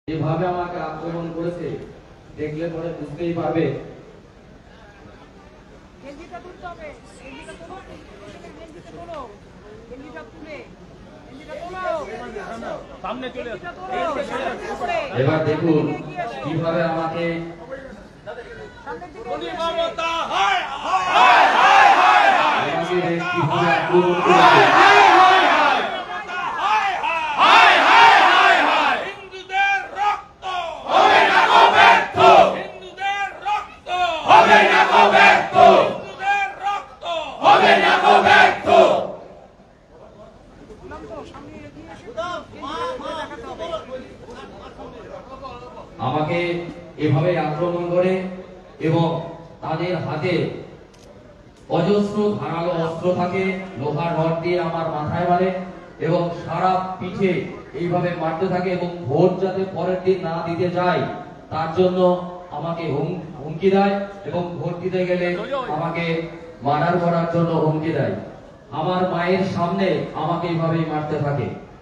যেভাবে আমাকে আক্রমণ করেছে দেখলে পরে বুঝতেই পারবে। এবার দেখুন কিভাবে আমাকে আমাকে এভাবে আক্রমণ করে এবং তাদের হাতে অজস্র ধারালো অস্ত্র থাকে, লোহার রড দিয়ে আমার মাথায় মারে এবং সারা পিঠে এইভাবে মারতে থাকে এবং ভোট যাতে পরের দিন না দিতে যায় তার জন্য আমাকে হুমকি দেয় এবং ভোট দিতে গেলে আমাকে মার্ডার করার জন্য হুমকি দেয়। আমার মায়ের সামনে আমাকে এইভাবেই মারতে থাকে।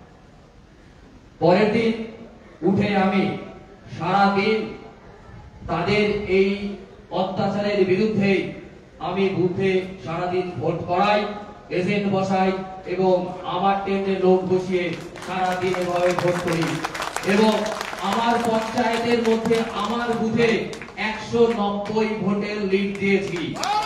পরের দিন উঠে আমি সারাদিন তাদের এই অত্যাচারের বিরুদ্ধে আমি বুথে সারাদিন ভোট করাই, এজেন্ট বসাই এবং আমার টেন্ডে লোক বসিয়ে সারাদিন এভাবে ভোট করি এবং আমার পঞ্চায়েতের মধ্যে আমার বুথে 190 ভোটের লিড দিয়েছি।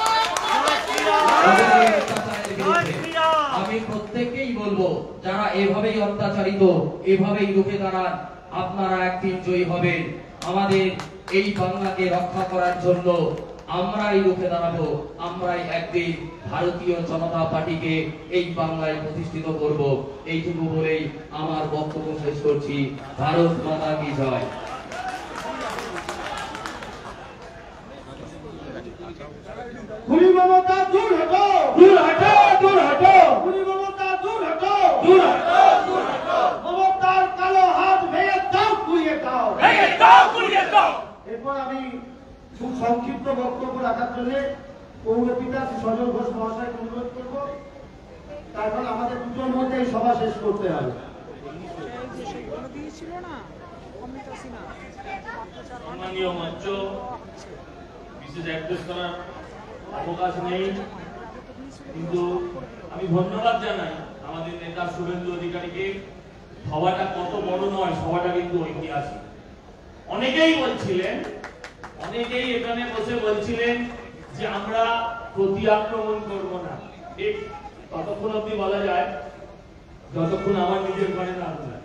আমি প্রত্যেককেই বলবো যারা এভাবেই অত্যাচারিত এভাবেই রুখে দাঁড়ান, আপনারা একদিন জয়ী হবেন। আমাদের এই বাংলাকে রক্ষা করার জন্য আমরাই রুখে দাঁড়াবো, আমরাই একদিন ভারতীয় জনতা পার্টিকে এই বাংলায় প্রতিষ্ঠিত করব। এইটুকু বলেই আমার বক্তব্য শেষ করছি। ভারত মাতা কি জয়। খুনি মমতা দূর হটো, দূর হটো, দূর হটো। খুনি মমতা দূর হটো, দূর হটো, দূর হটো। মমতার কালো হাত ভেঙে দাও, গুড়িয়ে দাও, ভেঙে দাও, গুড়িয়ে দাও। এরপর আমি খুব সংক্ষিপ্ত বক্তব্য রাখার জন্য পৌরপিতা শ্রী সজল ঘোষ মহাশয়কে অনুরোধ করব। তারপর আমাদের দুটোর মধ্যে এই সভা শেষ করতে হবে। সম্মানীয় মঞ্চ, বিশেষ অ্যাড্রেস করার অবকাশ নেই, কিন্তু আমি ধন্যবাদ জানাই আমাদের নেতা শুভেন্দু অধিকারীকে। সভাটা কত বড় নয়, সভাটা কিন্তু ঐতিহাসিক। অনেকেই বলছিলেন, অনেকেই এখানে বসে বলছিলেন যে আমরা প্রতি আক্রমণ করবো না। ঠিক ততক্ষণ অব্দি বলা যায় যতক্ষণ আমার নিজের ঘরে না যায়।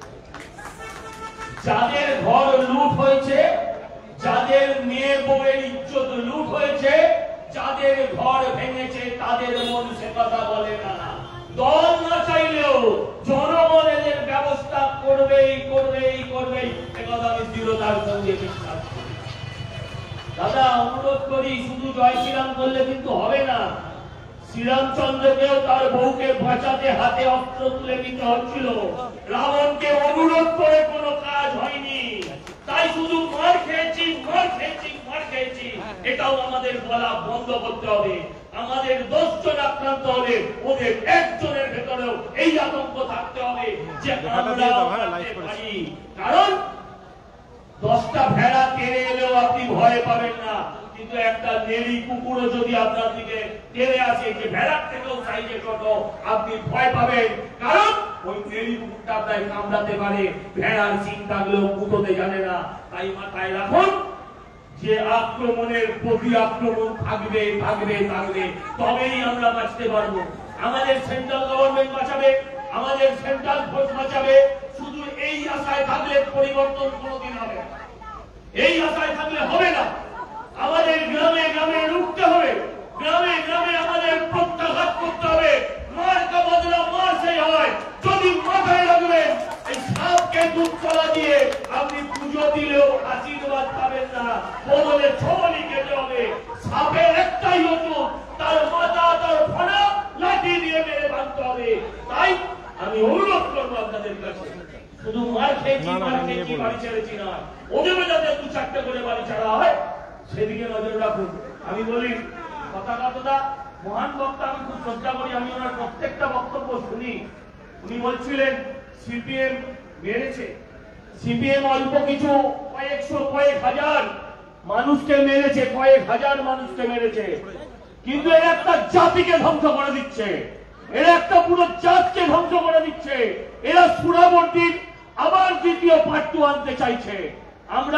যাদের ঘর লুট হয়েছে, যাদের মেয়ে বউয়ের ইজ্জত লুট হয়েছে, যাদের ঘর ভেঙেছে তাদের মন সে কথা বলে না। দল না চাইলেও জনগণ এদের ব্যবস্থা করবেই করবেই করবেই, একথা আমি দৃঢ়তার সঙ্গে বিশ্বাস করি। দাদা অনুরোধ করি, শুধু জয় শ্রীরাম করলে কিন্তু হবে না। শ্রীরামচন্দ্রকেও তার বউকে বাঁচাতে হাতে অস্ত্র তুলে নিতে হচ্ছিল। রাবণকে অনুরোধ করে কোনো কাজ হয়নি। তাই শুধু মার খেয়েছি, মার খেয়েছি, মার খেয়েছি এটাও আমাদের বলা বন্ধ করতে হবে। আমাদের 10 জন আক্রান্ত হলে ওদের একজনের ভেতরেও এই আতঙ্ক থাকতে হবে যে আমরা পারি। কারণ 10টা ভেড়া তেড়ে এলেও আপনি ভয় পাবেন না, কিন্তু একটা নেড়ি কুকুরও যদি আপনার দিকে তেড়ে আসে, যে ভেড়ার থেকেও সাইজে ছোট, আপনি ভয় পাবেন। কারণ ওই নেড়ি কুকুরটা আপনাকে কামড়াতে পারে, ভেড়ার সিং থাকলেও কুটোতে জানে না। তাই মাথায় রাখুন যে আক্রমণের প্রতি আক্রমণ থাকবে থাকবে থাকবে, তবেই আমরা বাঁচতে পারবো। আমাদের সেন্ট্রাল গভর্নমেন্ট বাঁচাবে, আমাদের সেন্ট্রাল ফোর্স বাঁচাবে। শুধু এই আশায় থাকলে পরিবর্তন কোনোদিন হবে না, এই আশায় থাকলে হবে না। আমাদের গ্রামে গ্রামে রুখতে হবে, গ্রামে গ্রামে আমাদের প্রত্যাঘাত করতে হবে। মার কা বদলা মার সেই হয়। যদি মাথায় রাখবেন, এই সাপকে দুধ চলা দিয়ে আপনি পুজো দিলেও আশীর্বাদ পাবেন না, বদলে ছবলি খেতে হবে। সাপের একটাই ওষুধ, তার মাথা, তার ফনা লাঠি দিয়ে মেরে ভাঙতে হবে। তাই আমি অনুরোধ করবো আপনাদের কাছে, শুধু মার খেয়েছি মার খেয়েছি বাড়ি ছেড়েছি না, ওদেরও যাতে 2-4টে করে বাড়ি ছাড়া হয় সেদিকে নজর রাখুন। আমি বলি কথা মহান বক্তা, আমি খুব শ্রদ্ধা করি, আমি ওনার প্রত্যেকটা বক্তব্য শুনি। উনি বলছিলেন সিপিএম মেরেছে, সিপিএম অল্প কিছু কয়েকশো কয়েক হাজার মানুষকে মেরেছে, কয়েক হাজার মানুষকে মেরেছে, কিন্তু এর একটা জাতিকে ধ্বংস করে দিচ্ছে, এরা একটা পুরো জাতকে ধ্বংস করে দিচ্ছে। এরা সুরাবর্তীর আবার দ্বিতীয় পার্ট 2 আনতে চাইছে। আমরা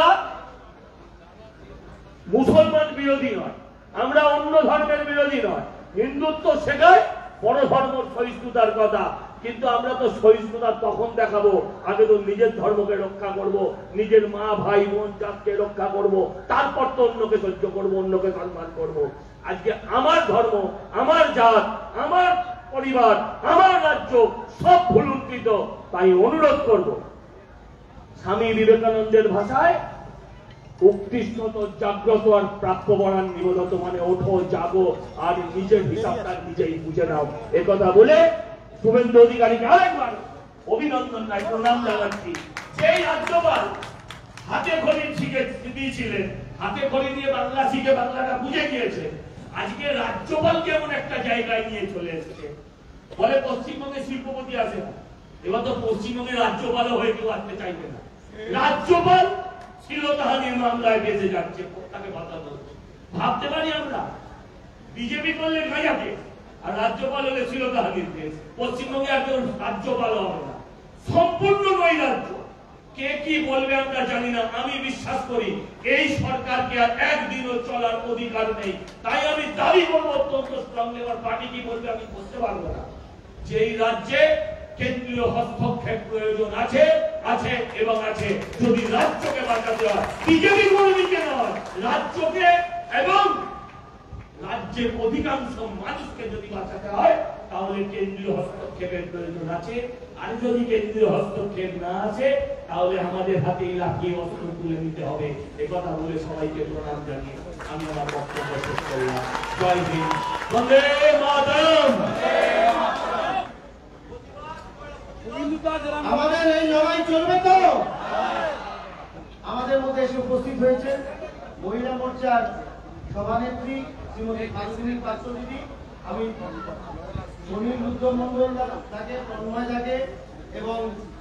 মুসলমান বিরোধী নয়, আমরা অন্য ধর্মের বিরোধী নয়। হিন্দুত্ব শেখায় বড় ধর্ম সহিষ্ণুতার কথা, কিন্তু আমরা তো সহিষ্ণুতা তখন দেখাবো আগে তো নিজের ধর্মকে রক্ষা করব, নিজের মা ভাই বোন জাতকে রক্ষা করব, তারপর তো অন্যকে সহ্য করব, অন্যকে সম্মান করব। আজকে আমার ধর্ম, আমার জাত, আমার পরিবার, আমার রাজ্য সব ভুলুণ্ঠিত। তাই অনুরোধ করব, স্বামী বিবেকানন্দের ভাষায় উৎকৃষ্টত জাগ্রত আর প্রাপ্য বরান নিবদত, মানে ওঠো জাগো আর নিজের হিসাবটা নিজেই বুঝে নাও। একথা বলে শুভেন্দু অধিকারীকে আরেকবার অভিনন্দন নাই প্রণাম জানাচ্ছি। সেই রাজ্যপাল হাতে খড়ি শিখে দিয়েছিলেন, হাতে খড়ি দিয়ে বাংলা শিখে বাংলাটা বুঝে গিয়েছে, আজকে রাজ্যপালকে এমন একটা জায়গায় নিয়ে চলে এসেছে। বলে পশ্চিমবঙ্গে শিল্পপতি আসে না, এবার তো পশ্চিমবঙ্গে রাজ্যপালও হয়ে কেউ আসতে চাইবে না। রাজ্যপাল শ্লীলতাহানির মামলায় বেঁচে যাচ্ছে, তাকে বাঁচানো হচ্ছে। ভাবতে পারি আমরা বিজেপি করলে গাঁজাকে, আর রাজ্যপাল হলে শ্লীলতাহানির কেস। পশ্চিমবঙ্গে আর কেউ রাজ্যপাল হবে না, সম্পূর্ণ নৈরাজ্য। কে কি বলবে আমরা জানি না, আমি বিশ্বাস করি এই সরকারকে আর একদিনও চলার অধিকার নেই। তাই আমি দাবি করবো অত্যন্ত স্ট্রংলি, আমার পার্টি কি বলবে আমি বুঝতে পারবো না, যে এই রাজ্যে কেন্দ্রীয় হস্তক্ষেপ প্রয়োজন আছে, আছে এবং আছে। যদি রাজ্যকে বাঁচাতে হয়, বিজেপি কর্মীকে নয়, রাজ্যকে এবং রাজ্যের অধিকাংশ মানুষকে যদি বাঁচাতে হয়, তাহলে কেন্দ্রীয় হস্তক্ষেপের প্রয়োজন আছে। আর যদি কেন্দ্রীয় হস্তক্ষেপ না আছে, তাহলে আমাদের হাতে লাঠি অস্ত্র তুলে নিতে হবে। একথা বলে সবাইকে প্রণাম জানিয়ে আমি আমার বক্তব্য শেষ করলাম। জয় হিন্দ, বন্দে মাতরম। আমাদের এই লড়াই চলবে তো। আমাদের মধ্যে এসে উপস্থিত হয়েছে মহিলা মোর্চার সভানেত্রী শ্রীমতী ফাল্গুনী পাত্র দিদি। আমি সমীর রুদ্র মন্ডল তাকে, তন্ময় তাকে এবং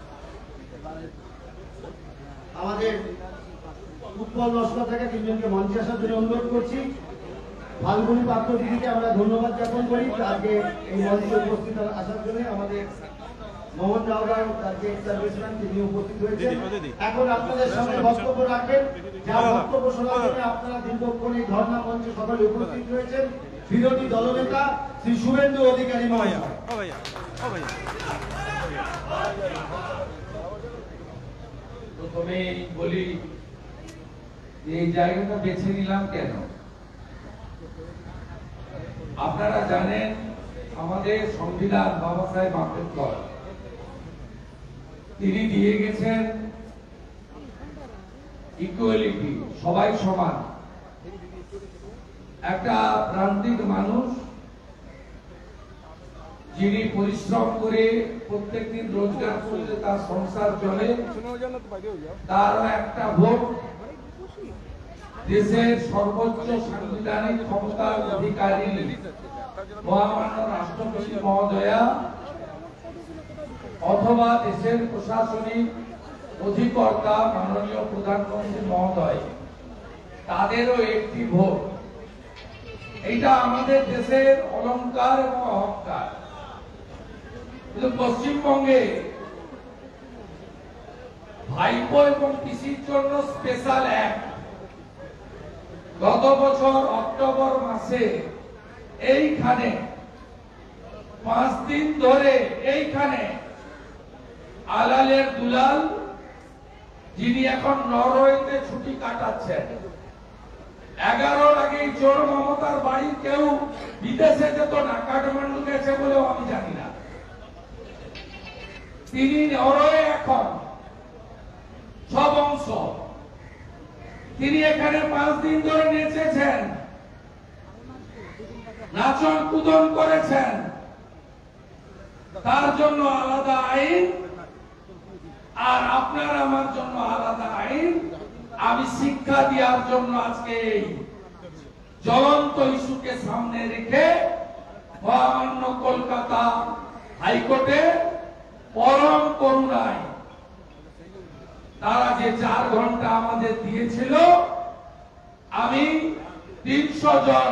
আমাদের উৎপল লস্কর থেকে তিনজনকে মঞ্চে আসার জন্য অনুরোধ করছি। ফাল্গুনী পাত্র দিদিকে আমরা ধন্যবাদ জ্ঞাপন করি আজকে এই মঞ্চে উপস্থিত আসার জন্য। আমাদের মোহন রাওরা তাকে সার্ভিসম্যান তিনি উপস্থিত হয়েছেন। এখন আপনাদের সামনে বক্তব্য রাখেন, যা বক্তব্য শোনার জন্য আপনারা দীর্ঘক্ষণ এই ধর্ণা মঞ্চে সকলে উপস্থিত হয়েছেন। বিরোধী দলনেতা শ্রী শুভেন্দু অধিকারী মহোদয়। প্রথমে বলি এই জায়গাটা বেছে নিলাম কেন। আপনারা জানেন আমাদের সংবিধান বাবা সাহেব আম্বেদকর তিনি দিয়ে গেছেন ইকুয়ালিটি, সবাই সমান। একটা প্রান্তিক মানুষ যিনি পরিশ্রম করে প্রত্যেকদিন রোজগার করলে তার সংসার চলে, তারও একটা ভোট। দেশের সর্বোচ্চ সাংবিধানিক ক্ষমতার অধিকারী মহামান্য রাষ্ট্রপতি মহোদয়া অথবা দেশের প্রশাসনিক অধিকর্তা মাননীয় প্রধানমন্ত্রী মহোদয়, তাদেরও একটি ভোট। এটা আমাদের দেশের অলংকার এবং অহংকার। কিন্তু পশ্চিমবঙ্গে ভাইপো এবং পিসির জন্য স্পেশাল অ্যাক্ট গত বছর অক্টোবর মাসে এইখানে 5 দিন ধরে এইখানে আলালের দুলাল যিনি এখন নরওয়েতে ছুটি কাটাচ্ছেন, 11-র আগে চোর মমতার বাড়ি কেউ বিদেশে যেত না, কাঠমান্ডু গেছে বলেও আমি জানি না। তিনি নরওয়ে এখন সব অংশ, তিনি এখানে 5 দিন ধরে নেচেছেন, নাচন কুদন করেছেন। তার জন্য আলাদা আইন, আর আপনার আমার জন্য আলাদা আইন। আমি শিক্ষা দেওয়ার জন্য আজকে এই জ্বলন্ত ইস্যুকে সামনে রেখে মহামান্য কলকাতা হাইকোর্টে পরম করুণায় তারা যে 4 ঘন্টা আমাদের দিয়েছিল, আমি 300 জন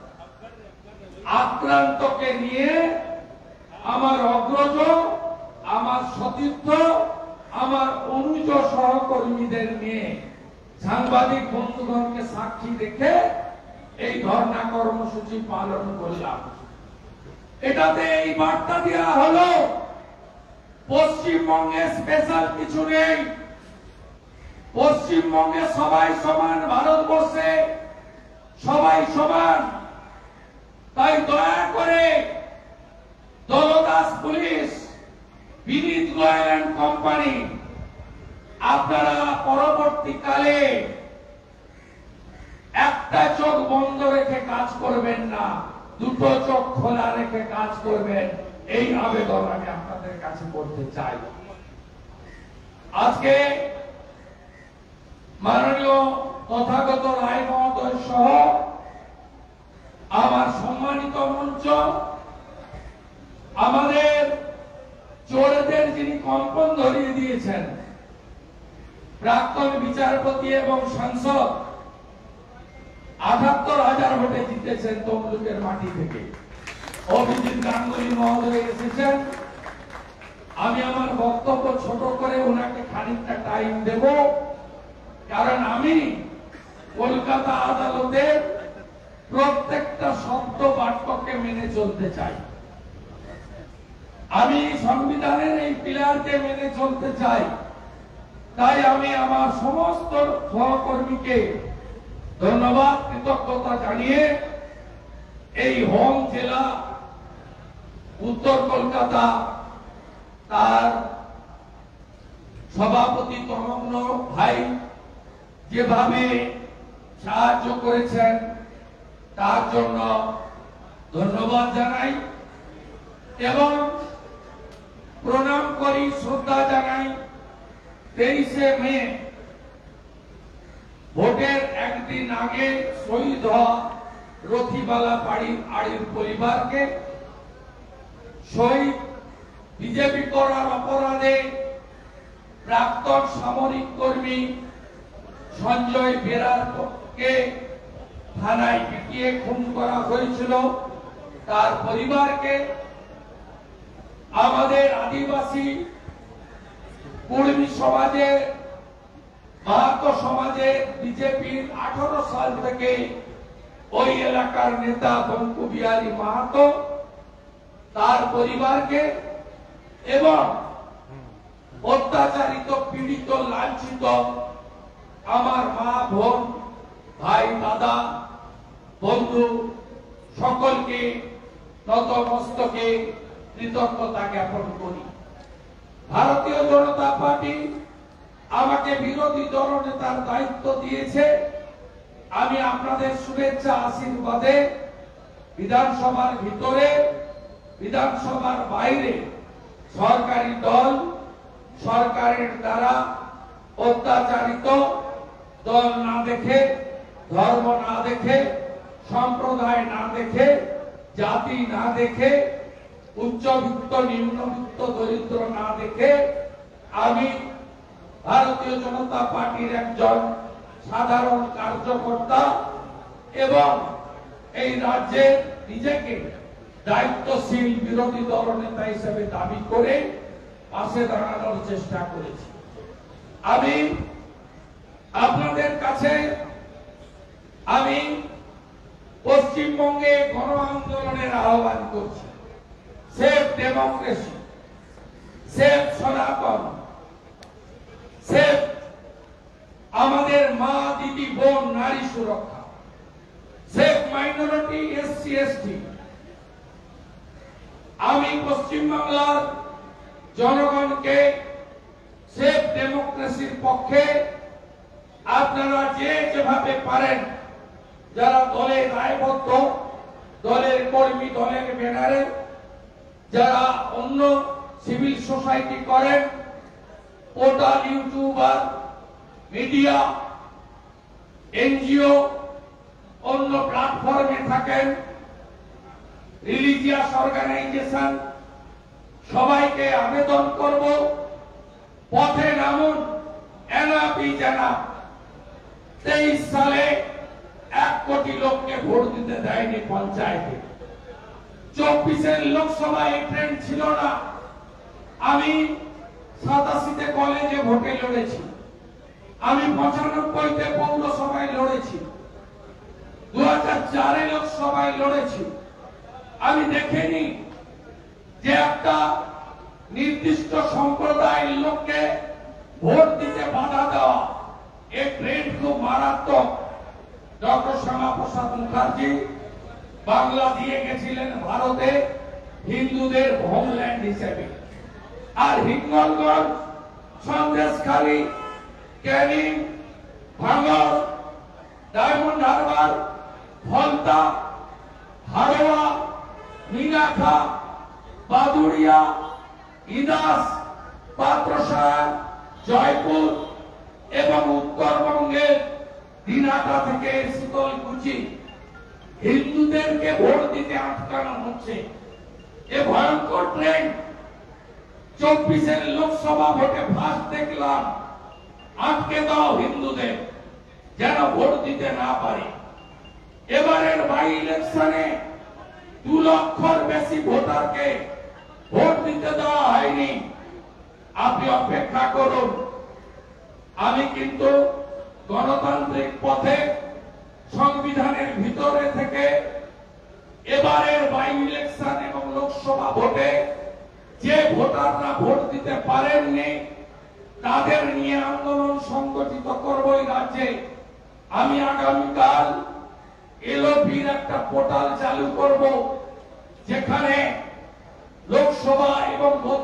আক্রান্তকে নিয়ে আমার অগ্রজ, আমার সতীর্থ, আমার অনুজ সহকর্মীদের নিয়ে সাংবাদিক বন্ধুগণকে সাক্ষী রেখে এই ধর্ণা কর্মসূচি পালন করলাম। এটাতে এই বার্তা দেওয়া হলো পশ্চিমবঙ্গে স্পেশাল কিছু নেই, পশ্চিমবঙ্গে সবাই সমান, ভারতবর্ষে সবাই সমান। তাই দয়া করে দলদাস police, Vineet Goyal and company, আপনারা পরবর্তীকালে একটা চোখ বন্ধ রেখে কাজ করবেন না, দুটো চোখ খোলা রেখে কাজ করবেন। এই আবেদন আমি আপনাদের কাছে করতে চাই। আজকে মাননীয় তথাগত রায় মহোদয় সহ আমার সম্মানিত মঞ্চ, আমাদের চোরদের যিনি কম্পন ধরিয়ে দিয়েছেন, প্রাক্তন বিচারপতি এবং সাংসদ, ৭৮,০০০ ভোটে জিতেছেন তমলুকের মাটি থেকে, অভিজিৎ গাঙ্গুলি মহোদয় এসেছেন। আমি আমার বক্তব্য ছোট করে ওনাকে খানিকটা টাইম দেব, কারণ আমি কলকাতা আদালতের প্রত্যেকটা শব্দ বাক্যকে মেনে চলতে চাই। আমি সংবিধানের এই পিলারকে মেনে চলতে চাই। তাই আমি আমার সমস্ত সহকর্মীকে ধন্যবাদ, কৃতজ্ঞতা জানিয়ে এই হোম জেলা উত্তর কলকাতা, তার সভাপতি তমগ্ন ভাই যেভাবে সাহায্য করেছেন তার জন্য ধন্যবাদ জানাই এবং প্রণাম করি, শ্রদ্ধা জানাই। 23শে মে ভোটের একদিন আগে শহীদ হওয়া রথিবালা আড়ির পরিবারকে, শহীদ বিজেপি করার অপরাধে প্রাক্তন সামরিক কর্মী সঞ্জয় বেরারকে থানায় পিটিয়ে খুন করা হয়েছিল, তার পরিবারকে, আমাদের আদিবাসী কুর্মী সমাজে, মাহাতো সমাজে বিজেপির 18 সাল থেকে ওই এলাকার নেতা বঙ্কু বিহারী মাহাতো, তার পরিবারকে এবং অত্যাচারিত, পীড়িত, লাঞ্ছিত আমার মা, বোন, ভাই, দাদা, বন্ধু সকলকে নতমস্তকে কৃতজ্ঞতা জ্ঞাপন করি। ভারতীয় জনতা পার্টি আমাকে বিরোধী দলনেতার দায়িত্ব দিয়েছে। আমি আপনাদের শুভেচ্ছা আশীর্বাদে বিধানসভার ভিতরে, বিধানসভার বাইরে সরকারি দল, সরকারের দ্বারা অত্যাচারিত দল না দেখে, ধর্ম না দেখে, সম্প্রদায় না দেখে, জাতি না দেখে, উচ্চবিত্ত, নিম্নবিত্ত, দরিদ্র না দেখে আমি ভারতীয় জনতা পার্টির একজন সাধারণ কার্যকর্তা এবং এই রাজ্যে নিজেকে দায়িত্বশীল বিরোধী দলনেতা হিসেবে দাবি করে পাশে দাঁড়ানোর চেষ্টা করেছি। আমি আপনাদের কাছে আমি পশ্চিমবঙ্গে গণ আন্দোলনের আহ্বান করছি। Safe democracy, safe Sanatan, safe আমাদের মা, দিদি, বোন, নারী সুরক্ষা, সেফ মাইনরিটি, এসসি, এসটি। আমি পশ্চিমবাংলার জনগণকে সেফ ডেমোক্রেসির পক্ষে আপনারা যে যেভাবে পারেন, যারা দলে দায়বদ্ধ, দলের কর্মী, দলের ব্যানারে, যারা অন্য সিভিল সোসাইটি করেন, পোর্টাল, ইউটিউবার, মিডিয়া, এনজিও, অন্য প্ল্যাটফর্মে থাকেন, রিলিজিয়াস অর্গানাইজেশন, সবাইকে আবেদন করব, পথে নামুন, এনাপি জানা 23 সালে 1 কোটি লোককে ভোট দিতে দেয়নি পঞ্চায়েতে। 24-এর লোকসভায় ট্রেন্ড ছিল না। আমি 87-তে কলেজে ভোটে লড়েছি, আমি 95-তে পৌরসভায় লড়েছি, 2004-এ লোকসভায় লড়েছি। আমি দেখিনি যে একটা নির্দিষ্ট সম্প্রদায়ের লোককে ভোট দিতে বাধা দেওয়া, এই ট্রেন্ড খুব মারাত্মক। ডক্টর শ্যামাপ্রসাদ মুখার্জি বাংলা দিয়ে গেছিলেন ভারতে হিন্দুদের হোমল্যান্ড হিসেবে, আর হিঙ্গলগঞ্জ, সন্দেশখালী, ক্যানিং, ভাঙড়, ডায়মন্ড হারবার, ফলতা, হারোয়া, মিনাখা, বাদুড়িয়া, ইদাস, পাত্রসার, জয়পুর এবং উত্তরবঙ্গের দিনাটা থেকে শীতলকুচি হিন্দুদেরকে ভোট দিতে আটকানো হচ্ছে। এ ভয়ঙ্কর ট্রেন্ড। 24-এর লোকসভা ভোটে ফার্স্ট দেখলাম আটকে দাও হিন্দুদের, যেন ভোট দিতে না পারে। এবারের বাই ইলেকশনে 2 লক্ষর বেশি ভোটারকে ভোট দিতে দেওয়া হয়নি। আপনি অপেক্ষা করুন। আমি কিন্তু গণতান্ত্রিক পথে সংবিধানের ভিতরে থেকে এবারের বাই ইলেকশন এবং লোকসভা ভোটে যে ভোটাররা ভোট দিতে পারেননি তাদের নিয়ে আন্দোলন সংগঠিত করব এই রাজ্যে। আমি আগামীকাল এলওপির একটা পোর্টাল চালু করব, যেখানে লোকসভা এবং গত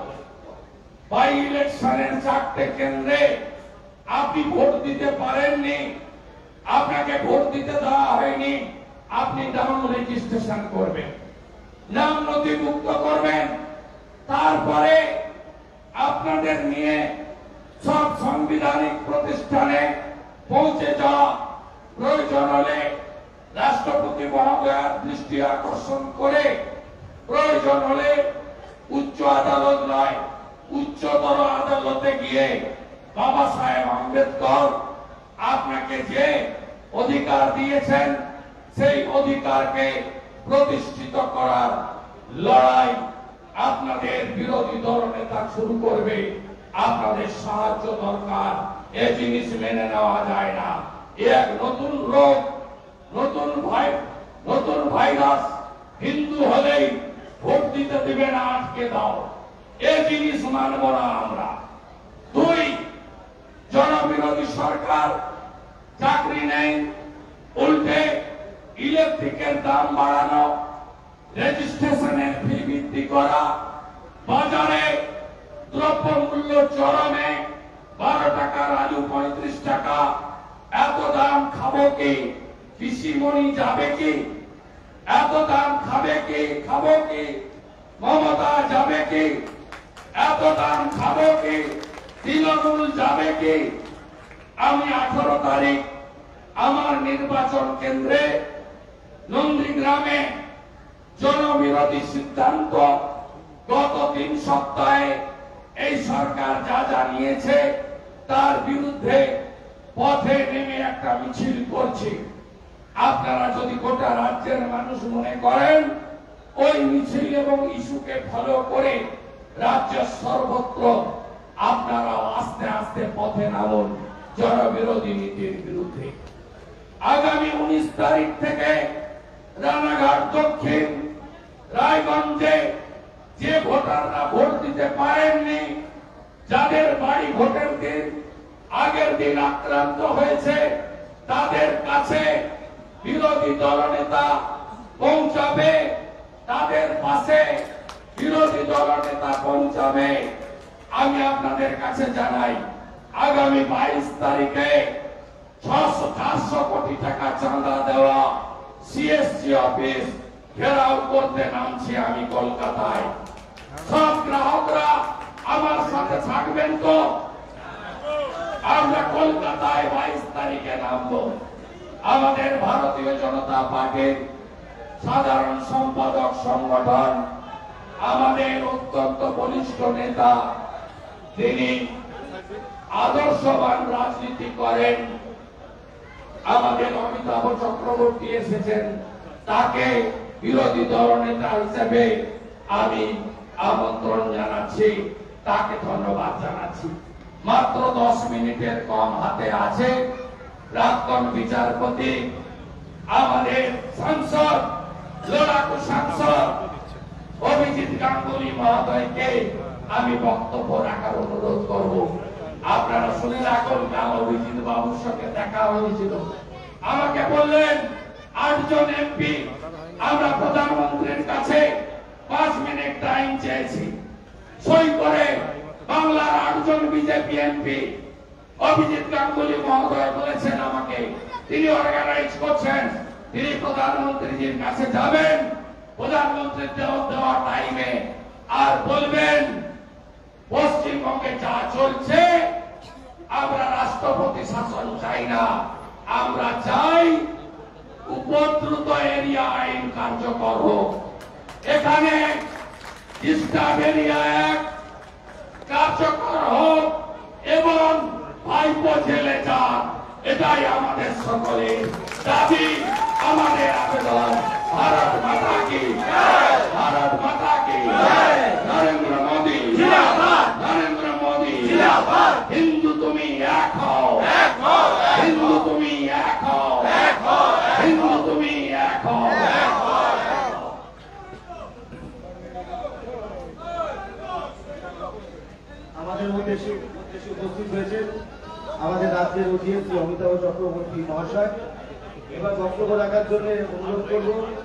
বাই ইলেকশনের 4টে কেন্দ্রে আপনি ভোট দিতে পারেননি, আপনাকে ভোট দিতে দেওয়া হয়নি, আপনি নাম রেজিস্ট্রেশন করবেন, নাম নথিভুক্ত করবেন। তারপরে আপনাদের নিয়ে সব সাংবিধানিক প্রতিষ্ঠানে পৌঁছে যাওয়া, প্রয়োজন হলে রাষ্ট্রপতি মহোদয়ের দৃষ্টি আকর্ষণ করে, প্রয়োজন হলে উচ্চ আদালত নয় উচ্চতর আদালতে গিয়ে বাবা সাহেব আম্বেদকর আপনাকে যে অধিকার দিয়েছেন সেই অধিকারকে প্রতিষ্ঠিত করার লড়াই আপনাদের বিরোধী দল নেতা শুরু করবে। আপনাদের সাহায্য দরকার। এই জিনিস মেনে নেওয়া যায় না। এক নতুন রোগ, নতুন ভাইরাস। হিন্দু হলেই ভোট দিতে দিবে না, আটকে দাও, এই জিনিস মানব না আমরা। 2, জনবিরোধী সরকার, চাকরি নেই, উল্টে ইলেকট্রিকের দাম বাড়ানো, রেজিস্ট্রেশনের ফি বৃদ্ধি করা, বাজারে দ্রব্যমূল্য চরমে, 12 টাকার আলু 35 টাকা। এত দাম খাবো কি? কৃষিমণি যাবে কি? এত দাম খাবে কি? খাবো কি? মমতা যাবে কি? এত দাম খাবো কি? তৃণমূল যাবে কি? আমি 18 তারিখ আমার নির্বাচন কেন্দ্রে নন্দীগ্রামে জনবিরোধী সিদ্ধান্ত, গত 3 সপ্তাহে এই সরকার যা যা নিয়েছে তার বিরুদ্ধে পথে নেমে একটা মিছিল করছি। আপনারা যদি গোটা রাজ্যের মানুষ মনে করেন ওই মিছিল এবং ইস্যুকে ফলো করে রাজ্যের সর্বত্র আপনারা আস্তে আস্তে পথে নামুন জনবিরোধী নীতির বিরুদ্ধে। আগামী 19 তারিখ থেকে রানাঘাট দক্ষিণ, রায়গঞ্জে যে ভোটাররা ভোট দিতে পারেননি, যাদের বাড়ি ভোটের দিন আগের দিন আক্রান্ত হয়েছে, তাদের কাছে বিরোধী দলনেতা পৌঁছাবে, তাদের পাশে বিরোধী দলনেতা পৌঁছাবে। আমি আপনাদের কাছে জানাই, আগামী 22 তারিখে 400 কোটি টাকা চাঁদা দেওয়া সিএসসি অফিস ঘেরাও করতে নামছি আমি কলকাতায়। সব গ্রাহকরা আমার সাথে থাকবেন তো? আমরা কলকাতায় 22 তারিখে নামবো। আমাদের ভারতীয় জনতা পার্টির সাধারণ সম্পাদক সংগঠন, আমাদের অত্যন্ত বলিষ্ঠ নেতা, তিনি আদর্শবান রাজনীতি করেন। আমাদের অমিতাভ চক্রবর্তী এসেছেন, তাকে বিরোধী দলনেতা হিসেবে আমি আমন্ত্রণ জানাচ্ছি, তাকে ধন্যবাদ জানাচ্ছি। মাত্র 10 মিনিটের কম হাতে আছে। প্রাক্তন বিচারপতি, আমাদের সাংসদ, লড়াকু সাংসদ অভিজিৎ গাঙ্গুলি মহোদয়কে আমি বক্তব্য রাখার অনুরোধ করব। আপনারা শুনে রাখুন, কাল অভিজিৎ বাবুর সঙ্গে দেখা হয়েছিল। আমাকে বললেন 8 জন এমপি আমরা প্রধানমন্ত্রীর কাছে 5 মিনিট টাইম চেয়েছি। সই করে বাংলার 8 জন বিজেপি এমপি অভিজিৎ গাঙ্গুলি মহোদয় বলেছেন আমাকে, তিনি অর্গানাইজ করছেন, তিনি প্রধানমন্ত্রীজির কাছে যাবেন, প্রধানমন্ত্রীর দেওয়া টাইমে আর বলবেন পশ্চিমবঙ্গে যা চলছে আমরা রাষ্ট্রপতি শাসন চাই না, আমরা চাই উপদ্রুত এরিয়া আইন কার্যকর হোক। এখানে ডিস্টার্ব এরিয়া অ্যাক্ট কার্যকর হোক এবং ভাইপো জেলে যান, এটাই আমাদের সকলের দাবি, আমাদের আবেদন। ভারত মাতা কি জয়, ভারত মাতা কি জয়, নরেন্দ্র মোদী জিন্দাবাদ, নরেন্দ্র মোদী জিন্দাবাদ। হিন্দু তুমি এক হও, এক হও, হিন্দু তুমি এক হও, এক হও, হিন্দু তুমি এক হও, এক হও। আমাদের মধ্যে উপস্থিত হয়েছে আমাদের রাজ্যের অধীন শ্রী অমিতাভ চক্রবর্তী মহাশয়। এবার বক্তব্য রাখার জন্য অনুরোধ করব